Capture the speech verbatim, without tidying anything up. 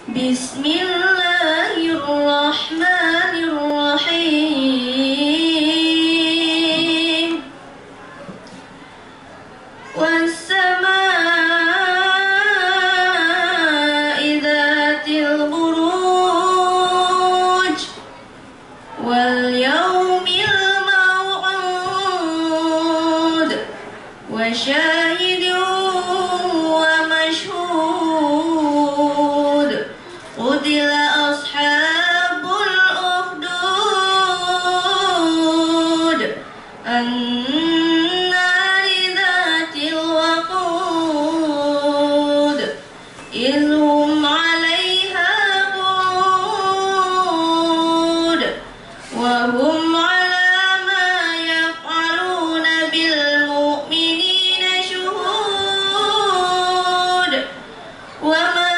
Bismillahirrahmanirrahim. Was-samaa'i dzatil buruj wal yawmil maw'ud wa syahidin wa mashhud. Qutila ashabul ukhdud an-nari dzatil waqud idh hum 'alaiha qu'ud wa hum 'ala ma yaf'aluna bil mu'minina shuhud wa ma